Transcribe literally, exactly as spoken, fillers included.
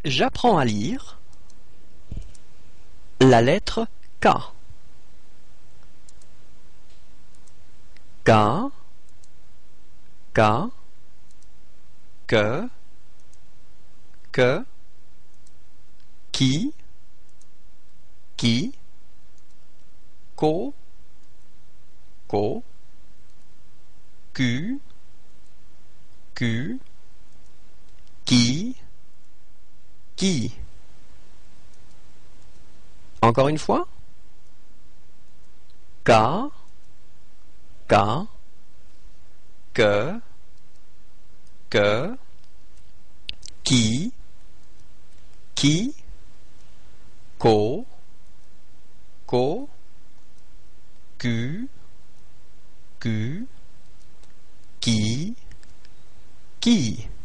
j'apprends à lire la lettre K. K, K, que, que, qui, qui, ko, ko, Q, Q, qui, qui. Encore une fois. K, K, que, que, qui, qui, ko, ko, Q, Q, qui, qui.